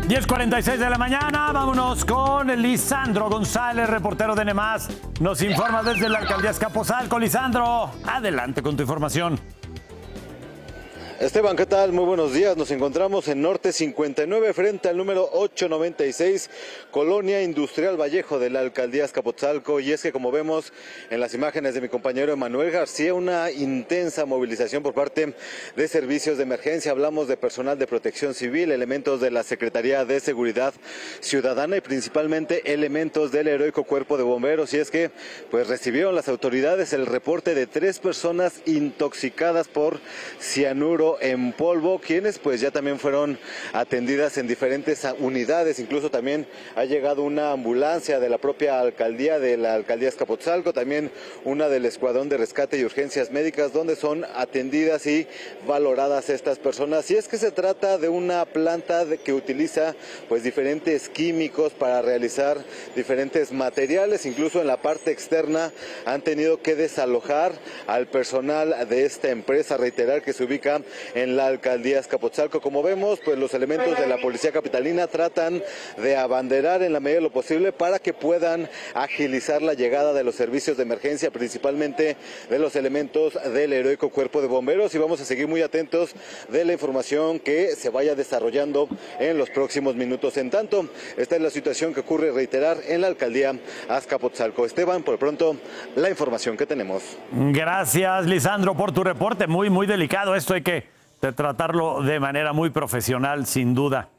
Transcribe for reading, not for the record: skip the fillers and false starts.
10:46 de la mañana, vámonos con Lisandro González, reportero de NEMAS. Nos informa desde la alcaldía Azcapotzalco. Lisandro, adelante con tu información. Esteban, ¿qué tal? Muy buenos días. Nos encontramos en Norte 59 frente al número 896, Colonia Industrial Vallejo de la alcaldía Azcapotzalco. Y es que, como vemos en las imágenes de mi compañero Emanuel García, una intensa movilización por parte de servicios de emergencia. Hablamos de personal de protección civil, elementos de la Secretaría de Seguridad Ciudadana y principalmente elementos del heroico Cuerpo de Bomberos. Y es que pues recibieron las autoridades el reporte de 3 personas intoxicadas por cianuro en polvo, quienes pues ya también fueron atendidas en diferentes unidades. Incluso también ha llegado una ambulancia de la propia alcaldía, de la alcaldía Azcapotzalco, también una del Escuadrón de Rescate y Urgencias Médicas, donde son atendidas y valoradas estas personas. Y es que se trata de una planta que utiliza pues diferentes químicos para realizar diferentes materiales. Incluso en la parte externa han tenido que desalojar al personal de esta empresa. Reiterar que se ubica en la alcaldía Azcapotzalco. Como vemos, pues los elementos de la policía capitalina tratan de abanderar en la medida de lo posible para que puedan agilizar la llegada de los servicios de emergencia, principalmente de los elementos del heroico Cuerpo de Bomberos, y vamos a seguir muy atentos de la información que se vaya desarrollando en los próximos minutos. En tanto, esta es la situación que ocurre, reiterar, en la alcaldía Azcapotzalco. Esteban, por pronto, la información que tenemos. Gracias, Lisandro, por tu reporte. Muy delicado esto, hay que tratarlo de manera muy profesional, sin duda.